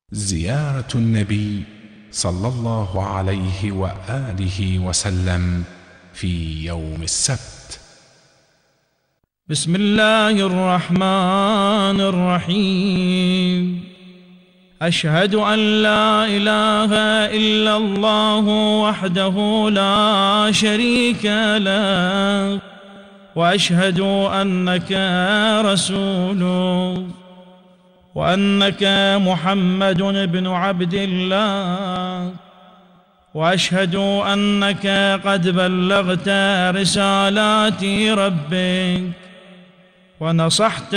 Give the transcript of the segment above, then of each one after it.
زيارة النبي صلى الله عليه وآله وسلم في يوم السبت. بسم الله الرحمن الرحيم. أشهد أن لا إله إلا الله وحده لا شريك له، وأشهد أنك رسوله، وأنك محمد بن عبد الله، وأشهد أنك قد بلغت رسالات ربك ونصحت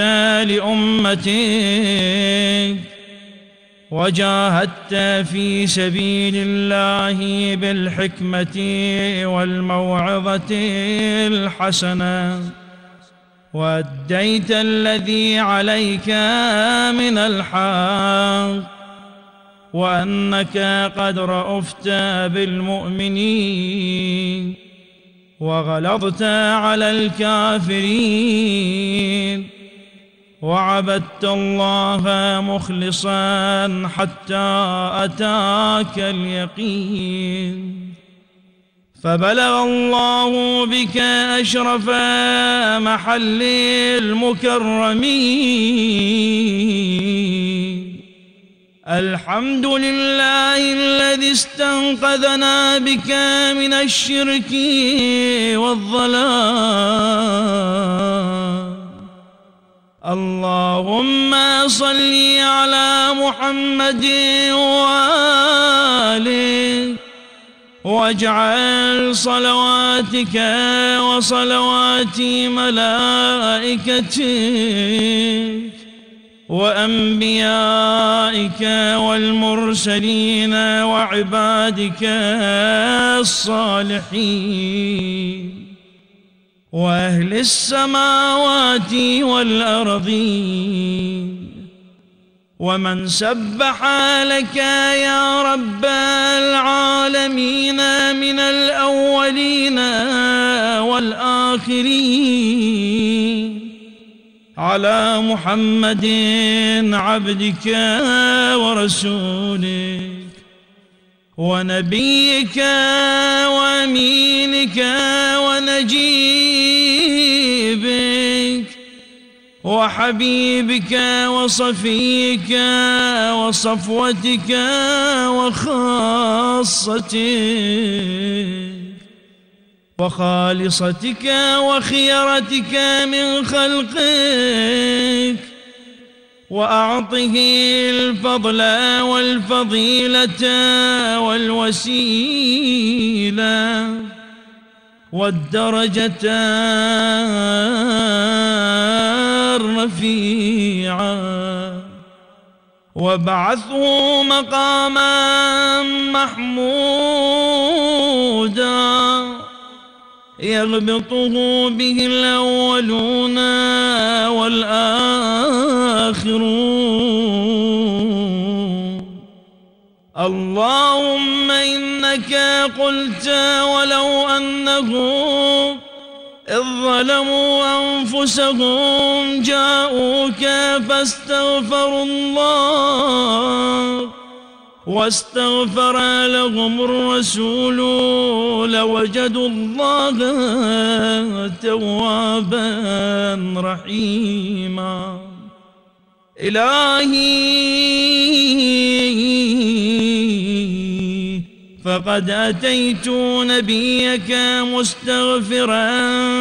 لأمتك وجاهدت في سبيل الله بالحكمة والموعظة الحسنة، وأديت الذي عليك من الحق، وأنك قد رأفت بالمؤمنين وغلظت على الكافرين، وعبدت الله مخلصا حتى أتاك اليقين، فبلغ الله بك أشرف محل المكرمين. الحمد لله الذي استنقذنا بك من الشرك والضلال. اللهم صل على محمد وآله، واجعل صلواتك وصلوات ملائكتك وأنبيائك والمرسلين وعبادك الصالحين وأهل السماوات والأرضين، ومن سبح لك يا رب العالمين من الأولين والآخرين، على محمد عبدك ورسولك ونبيك وأمينك ونجيبك وحبيبك وصفيك وصفوتك وخاصتك وخالصتك وخيرتك من خلقك، وأعطه الفضل والفضيلة والوسيلة والدرجة الرفيعة، وابعثه مقاما محمودا يغبطه به الأولون والآخرون. اللهم إنك قلت ولو أنهم إذ ظلموا أنفسهم جاءوك فاستغفروا الله واستغفر لهم الرسول لوجدوا الله توابا رحيما. إلهي فقد أتيت نبيك مستغفرا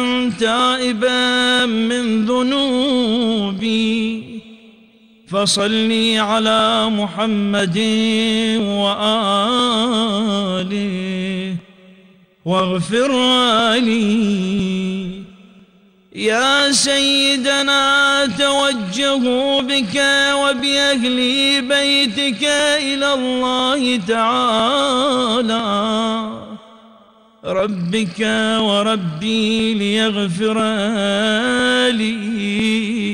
تائبا من ذنوبي، فصلي على محمد وآله واغفر لي. يا سيدنا توجهوا بك وبأهل بيتك إلى الله تعالى ربك وربي ليغفر لي.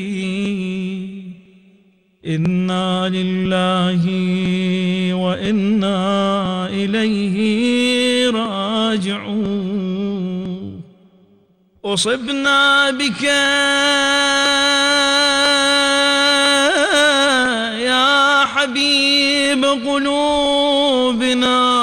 إنا لله وإنا إليه راجعون. أصبنا بك يا حبيب قلوبنا،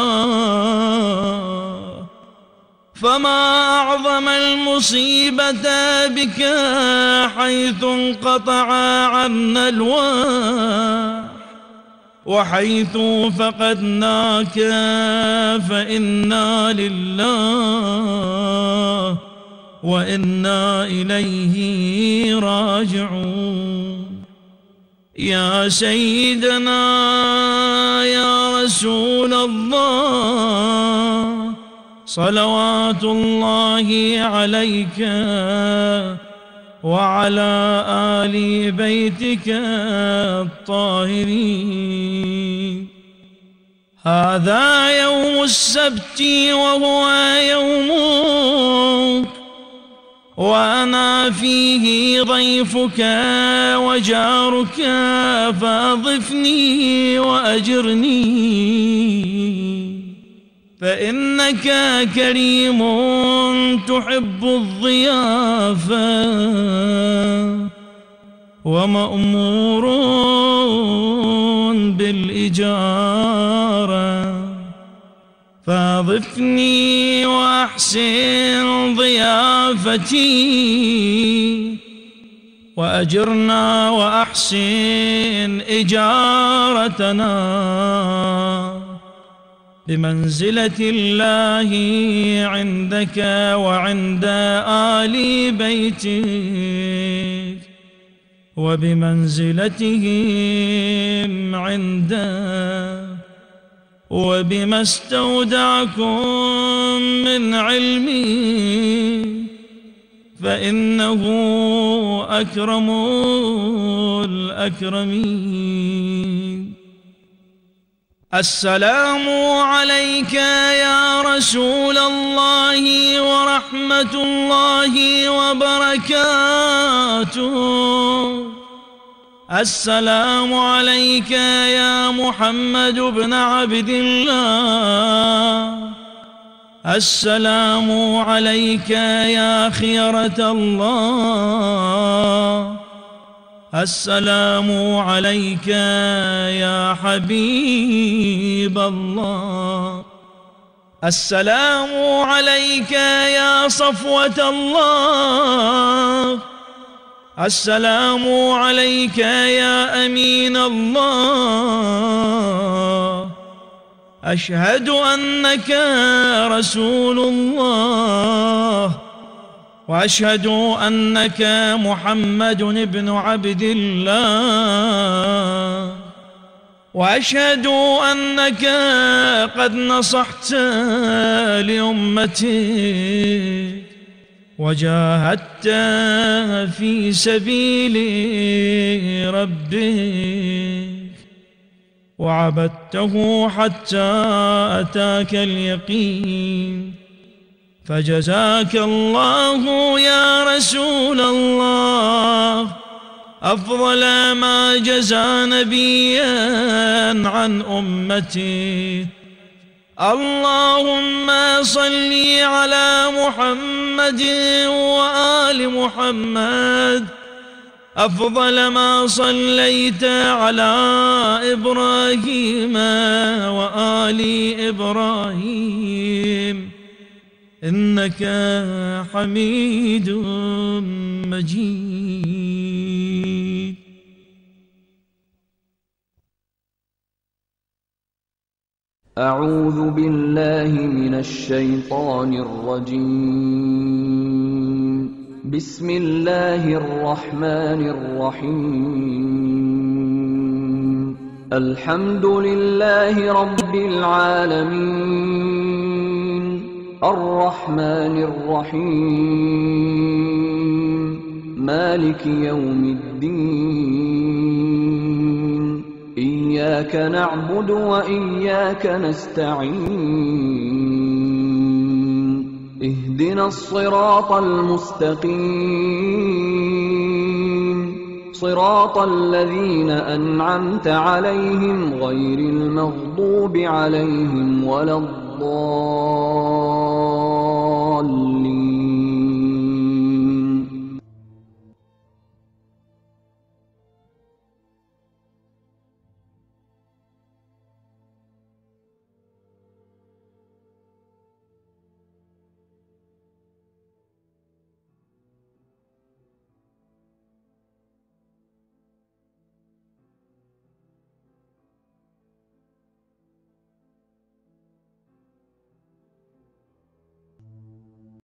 فما أعظم المصيبة بك حيث انقطع عنا الواح، وحيث فقدناك فإنا لله وإنا إليه راجعون. يا سيدنا يا رسول الله، صلوات الله عليك وعلى آل بيتك الطاهرين. هذا يوم السبت وهو يومك، وأنا فيه ضيفك وجارك، فأضفني وأجرني، فإنك كريم تحب الضيافة ومأمور بالإجارة، فاضفني وأحسن ضيافتي، وأجرنا وأحسن إجارتنا بمنزلة الله عندك وعند آل بيتك، وبمنزلتهم عندك، وبما استودعكم من علمي، فإنه أكرم الأكرمين. السلام عليك يا رسول الله ورحمة الله وبركاته. السلام عليك يا محمد بن عبد الله. السلام عليك يا خيرة الله. السلام عليك يا حبيب الله. السلام عليك يا صفوة الله. السلام عليك يا أمين الله. أشهد أنك رسول الله، وأشهد أنك محمد بن عبد الله، وأشهد أنك قد نصحت لأمتك وجاهدت في سبيل ربك وعبدته حتى أتاك اليقين. فجزاك الله يا رسول الله أفضل ما جزى نبيا عن أمتي. اللهم صل على محمد وآل محمد أفضل ما صليت على إبراهيم وآل إبراهيم إنك حميد مجيد. أعوذ بالله من الشيطان الرجيم. بسم الله الرحمن الرحيم. الحمد لله رب العالمين الرحمن الرحيم مالك يوم الدين. إياك نعبد وإياك نستعين. اهدنا الصراط المستقيم صراط الذين أنعمت عليهم غير المغضوب عليهم ولا الضالين.